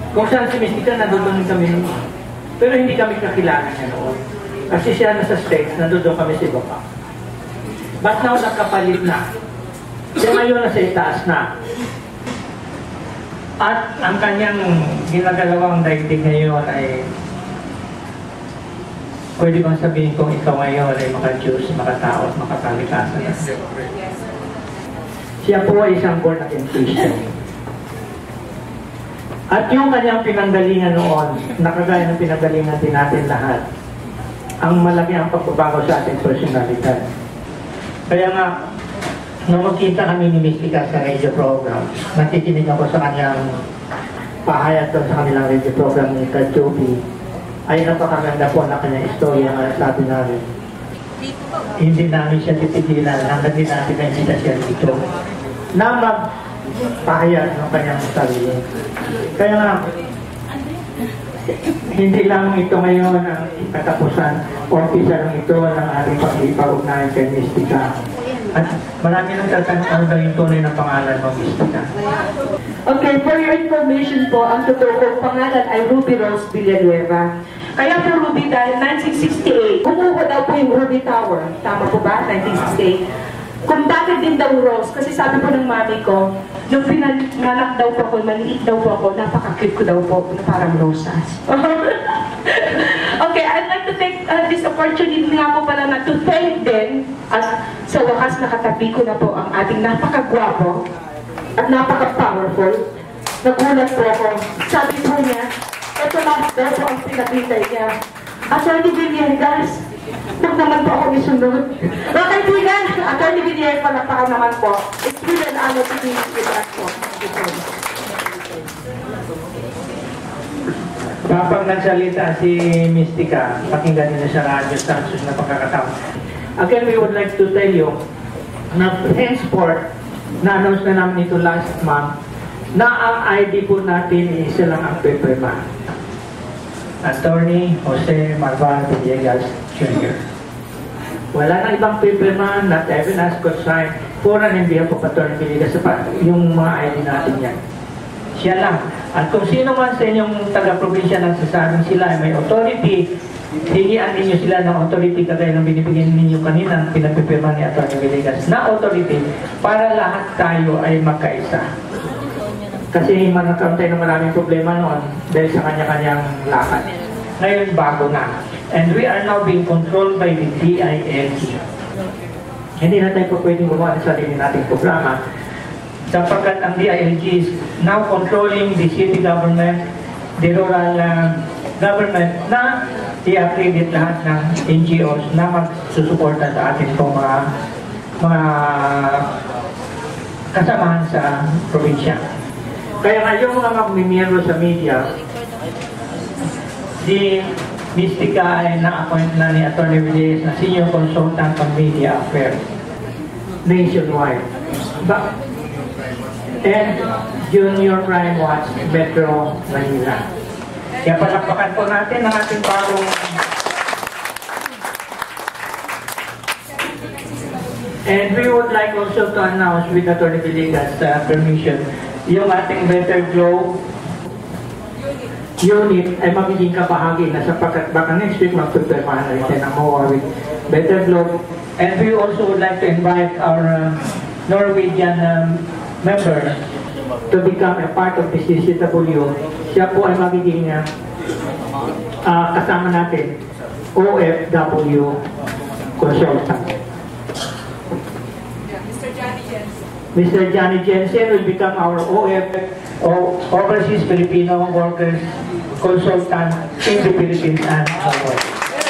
Kung saan si Mystica, nandun kami noon. Pero hindi kami kakilala niya noon. Kasi siya nasa States, nandun kami sa iba pa. But now, nakapalit na. Siya ngayon nasa itaas na. At ang kanyang ginagalawang daigdig ngayon ay pwede bang sabihin kung ikaw ngayon ay maka-Diyos, makatao at makakalikasan? Siya po ay isang born again Christian. At yung kanyang pinanggalingan noon, nakagaya ng pinanggalingan din natin lahat, ang malaki ang pagbabago sa ating personalidad. Kaya nga, nung magkita kami ni Mystica sa radio program, nakikinig ako sa kanyang pahayag doon sa kanilang radio program ni Kajobi, ay napakaganda po na kanyang istorya na sabi namin. Hindi namin siya titigilan hanggang din natin nakikita siya dito na magpahayag ng kanyang sarili. Kaya nga, hindi lang ito ngayon ang katapusan o umpisa lang ito ng ating pag-ipag-ugnayan kay Mystica. At marami nang tatanong ano ba yung tunay ng pangalan ng Mystica. Okay, for your information po, ang totoo kong pangalan ay Ruby Rose Villanueva. Kaya po Ruby dahil 1968, kumuha daw po yung Ruby Tower. Tama po ba? 1968. Kung bakit din daw Rose, kasi sabi po ng mami ko, nung pinanganak daw po ako, maliit daw po ako, napaka-cute ko daw po, parang rosas. Okay, I'd like to take this opportunity nga po pala na to thank din at sa wakas nakatabi ko na po ang ating napaka-gwapo at napaka-powerful. Nagulat po ako. Sabi po niya, ito lang daw po ang pinakita niya. Attorney Villegas, huwag naman po ako isunod. Okay, Tigan, Attorney Villegas, palakpakan naman po. It's really an honor to be with us po. Kapag nagsalita si Mystica, pakinggan niyo sa radyo sa susunod na pagkakataon. Again, we would like to tell you na henceforth, na-announce na namin ito last month, na ang ID po natin isa lang ang pipirma. Attorney Jose Marval Villegas Jr. Wala na ibang pipirma, not even as consigned for an behalf of Attorney Villegas, yung mga ID natin yan. Siya lang. At kung sino man sa inyong taga-probinsya nagsasabing sila ay may authority, hingian ninyo sila ng authority kagaya ng binibigyan ninyo kanina, pinapipirma ni Atty. Villegas na authority para lahat tayo ay magkaisa. Kasi nagkaroon tayo ng maraming problema noon dahil sa kanya-kanyang lakad. Ngayon bago na. And we are now being controlled by the DILG. Hindi na tayo po pwedeng gumawa sa sarili nating programa sapagkat ang DILG is now controlling the city government, the rural government na i-accredit lahat ng NGOs na magsusuporta sa atin po mga kasamahan sa probinsya. Kaya nga yung mga magmimiyembro sa media, si Mystica ay na-appoint na ni Atty. Villegas na Senior Consultant on Media Affairs nationwide. And Junior Crime Watch Metro Manila. Kaya palakpakan po natin ang ating bagong and we would like also to announce with Atty. Villegas permission yung ating Better Globe unit ay magiging kabahagi na sapagkat baka next week magpipirmahan na rin tayo ng MOA with Better Globe. And we also would like to invite our Norwegian member to become a part of the CCW. Siya po ay magiging kasama natin, OFW consultant. Mr. Johnny Jensen will become our Overseas Filipino Workers Consultant in the Philippines and abroad.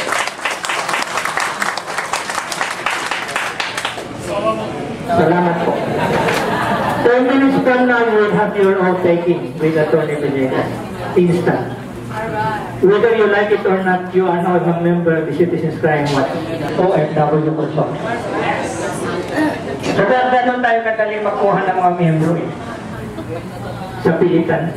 Salamat po. 10 minutes from now, you will have your own taking with Atty. Villegas. Instant. Whether you like it or not, you are now a member of the Citizens Crime Watch, OFW Consultant. So, gano'n tayo kadali makuha ng mga miyembro sa pilitan.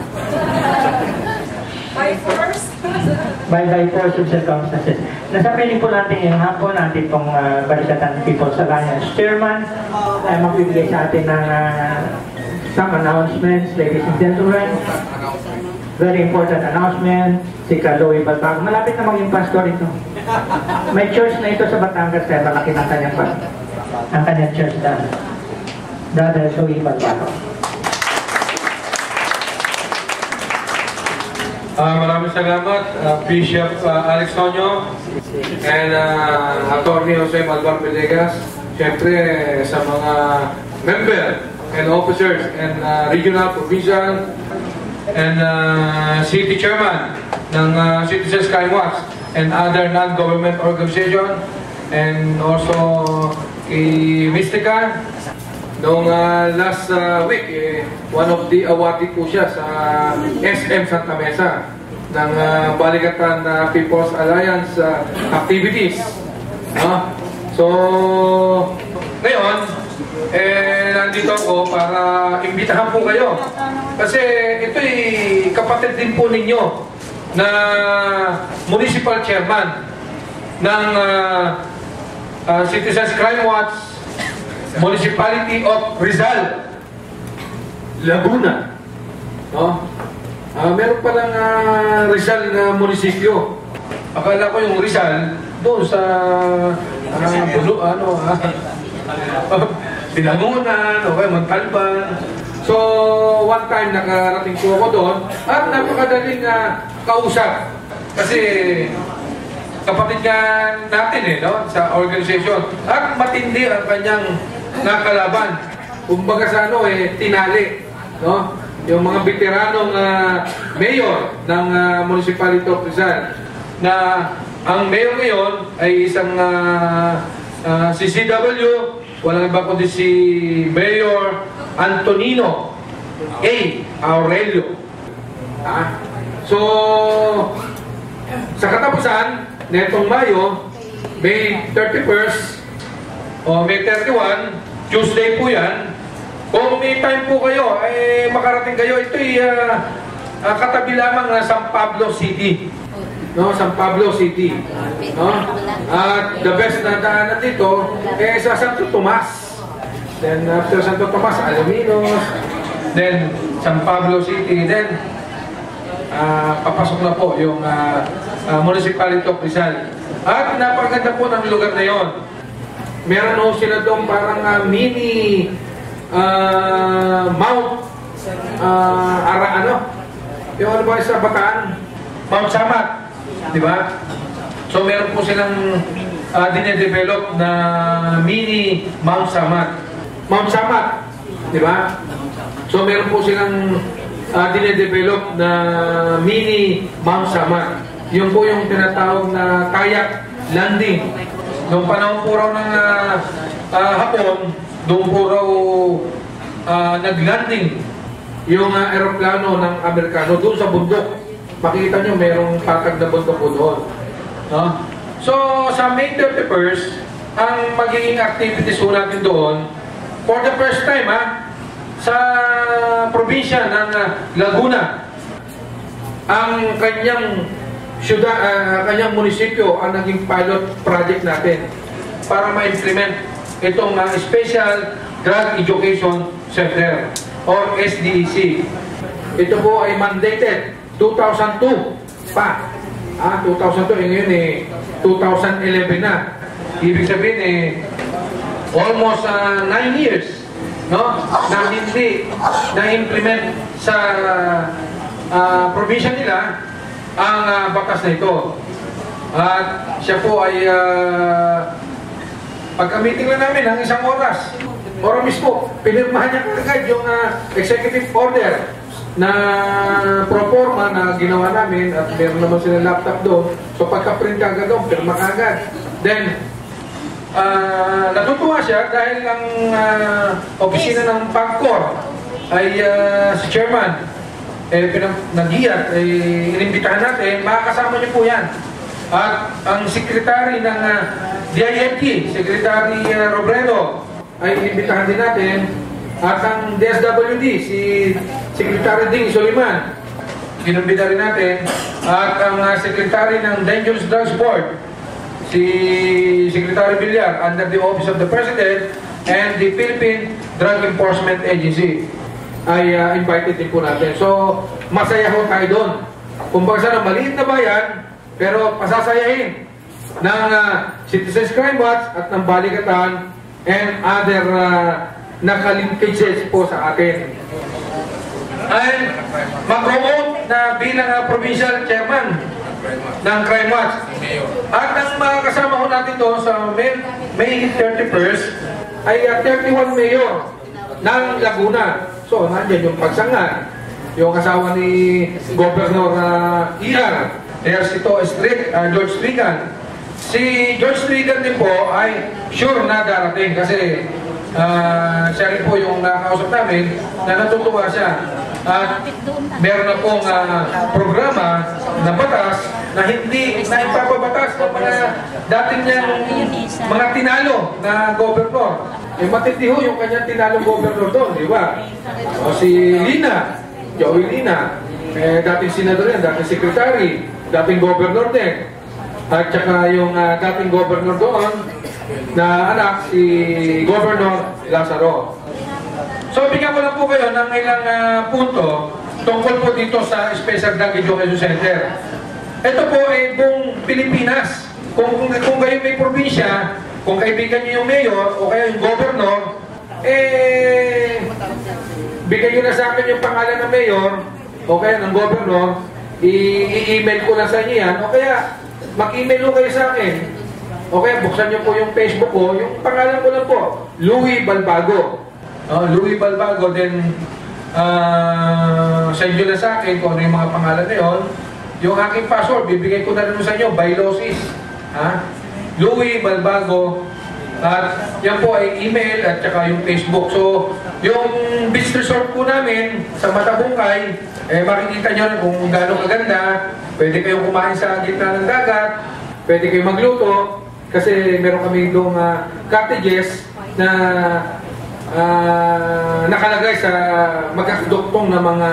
By force? By force of circumstances. Nasa piling po natin yung hapon natin pong Balikatan People's Alliance Chairman ay magbibigay sa atin ng some announcements, ladies and gentlemen. very important announcement, si Kaloy Balbago. Malapit na maging pastor ito. May church na ito sa Batangas, kaya malaki ng kanyang ang kanyang church na Brother Louie Balbago. Maraming salamat, Bishop Alex Tonyo and Attorney Jose Malvar Villegas. Siyempre sa mga member and officers and regional, provincial, and city chairman ng Citizens Crime Watch and other non-government organization, and also kay Mystica. Noong last week, one of the awardee po siya sa SM Santa Mesa ng Balikatan People's Alliance activities. So, ngayon, nandito ako para imbitahan po kayo. Kasi ito'y kapatid din po ninyo na municipal chairman ng Citizens Crime Watch Municipality of Rizal, Laguna. Meron palang Rizal na munisipyo. Akala ko yung Rizal doon sa Binangunan, Montalban. So, one time nakarating po ako doon at napakadaling kausap. Kasi kapatid nga natin sa organization. At matindi ang kanyang nakalaban. Kumbaga sa tinali. Yung mga veteranong mayor ng Municipality of Rizal. Na ang mayor ngayon ay isang si CW, walang iba kundi si Mayor Antonino A. Aurelio. So, sa katapusan, netong Mayo, May 31st, o May 31, Tuesday po yan. Kung may time po kayo, makarating kayo, ito'y katabi lamang na San Pablo City. San Pablo City. At the best na daanan dito, sa Santo Tomas. Then after Santo Tomas, Alaminos. Then San Pablo City. Then papasok na po yung Municipality of Rizal. At napaganda po ng lugar na yon. Meron ho sila doon parang mini Mount yung ano ba sa Bataan? Mount Samat. Diba? So meron po silang dinedevelop na mini Mount Samat. Mount Samat. Diba? So meron po silang dinedevelop na mini Mount Samat. Yun po yung tinatawag na kayak landing. Noong panahon po raw ng Hapon, doon po raw naglanding yung aeroplano ng Amerikano doon sa bundok. Makikita nyo, mayroong patag na bundok po doon. So, sa May 31st, ang magiging activities po natin doon, for the first time, sa probinsya ng Laguna, ang kanyang kanyang munisipyo ang naging pilot project natin para ma-implement itong Special Drug Education Center or SDEC. Ito po ay mandated 2002 pa. 2002, ngayon 2011 na. Ibig sabihin almost 9 years na hindi na-implement sa probinsya nila ang batas na ito. At siya po ay pagka-meeting lang namin ng isang oras mismo, pinirmahan niya kagad yung executive order na proforma na ginawa namin at meron naman sila laptop doon. So pagka-print kagad doon, pirma kagad. Then, natutuwa siya dahil ang opisina ng PAGCOR ay si chairman nag-iyat, inimbitahan natin, makakasama niyo po yan. At ang sekretary ng DIMT, Secretary Robredo, ay inimbitahan din natin. At ang DSWD, si Secretary Ding Soliman, inimbita rin natin. At ang Secretary ng Dangerous Drugs Board, si Secretary Villar, under the Office of the President, and the Philippine Drug Enforcement Agency, ay invited din po natin. So, masaya ho tayo doon. Kumbaga sana maliit na bayan, pero pasasayahin ng Citizens Crime Watch at ng Balikatan and other nakalinkages po sa atin. Ay mag-promote na bilang provincial chairman ng Crime Watch. At ang mga kasama ko natin doon sa May 31st ay 31 mayor ng Laguna. So, nandiyan yung Pagsangan, yung asawa ni Governor Iar, there's ito George Strigan. Si George Strigan din po ay sure na darating kasi siya rin po yung nakausap namin na natutuwa siya. At meron na pong programa na batas na hindi na ipapabatas ng mga dating niyang mga tinalo na gobernador. Eh matindi ho yung kanyang tinalong gobernador doon, di ba? O si Lina, Joey Lina, dating senador yan, dating secretary, dating gobernador din. At saka yung dating gobernador doon na anak, si Governor Lazaro. So, bigyan ko lang po kayo ng ilang punto tungkol po dito sa Special Drug Education Center. Ito po ay buong Pilipinas. Kung kayo may probinsya, kung kaibigan niyo yung mayor o kaya yung governor, bigyan nyo na sa akin yung pangalan ng mayor o kaya ng governor, i-email ko lang sa inyo yan, o kaya mag-email ko kayo sa akin. O kaya buksan nyo po yung Facebook ko, yung pangalan ko lang po, Louie Balbago. Louie Balbago, then send nyo na sa akin kung ano yung mga pangalan na yun. Yung aking password, bibigay ko na rin sa inyo, Bylosis. Louie Balbago. At yan po ay email at saka yung Facebook. So, yung beach resort po namin sa Matabungkay, makikita nyo kung gaano kaganda. Pwede kayong kumain sa gitna ng dagat, pwede kayong magluto, kasi meron kami doong cottages na nakalagay sa magkakaduktong na mga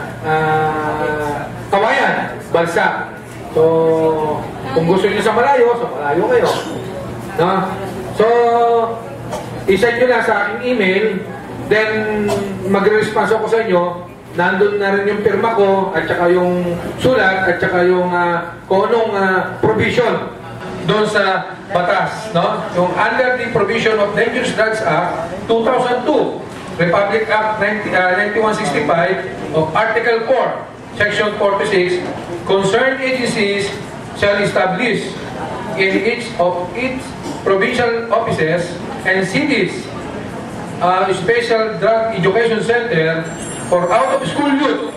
kawayan, balsa. So, kung gusto niyo sa malayo kayo. No? So, isend nyo na sa aking email, then magre-response ako sa inyo, nandun na rin yung pirma ko, at saka yung sulat, at saka yung kung anong provision doon sa batas, no? Yung under the provision of Dangerous Drugs Act 2002, Republic Act 9165 of Article 4, Section 46, concerned agencies shall establish in each of its provincial offices and cities special drug education center for out-of-school youth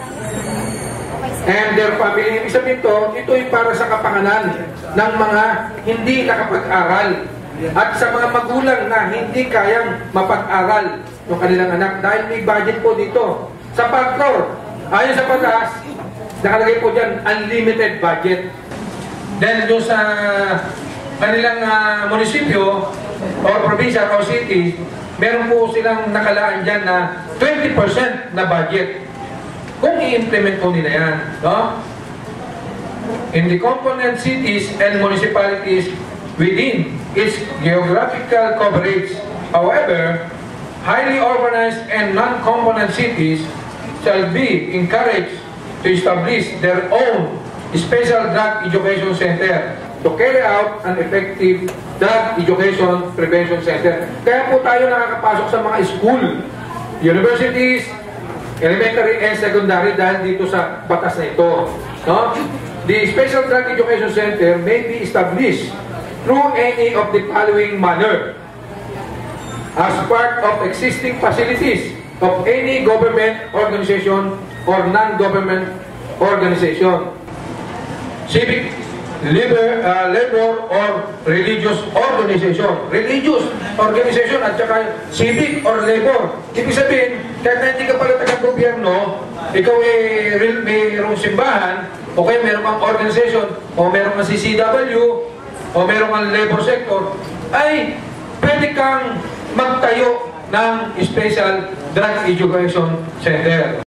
and their family. Ibig sabihin ito ay para sa kapanganan ng mga hindi nakapag-aral at sa mga magulang na hindi kayang mapag-aral ng kanilang anak dahil may budget po dito. Sa PAGCOR, ayon sa batas, nakalagay po dyan, unlimited budget. Then doon sa kanilang munisipyo or probinsya or city, meron po silang nakalaan dyan na 20% na budget. Kung i-implement po nila yan, no? In the component cities and municipalities within its geographical coverage, however, highly urbanized and non-component cities shall be encouraged to establish their own special drug education center to carry out an effective drug education prevention center. Kaya po tayo nakakapasok sa mga school, universities, elementary and secondary dahil dito sa batas na ito. No? The Special Drug Education Center may be established through any of the following manner: as part of existing facilities of any government organization or non-government organization, civic, labor or religious organization. Religious organization at saka civic or labor. Ibig sabihin, kahit na hindi ka pala taga-gobyerno, ikaw mayroong simbahan, o kaya mayroong kang organization, o mayroong kang CCW, o mayroong kang labor sector, ay pwede kang magtayo ng Special Drug Education Center.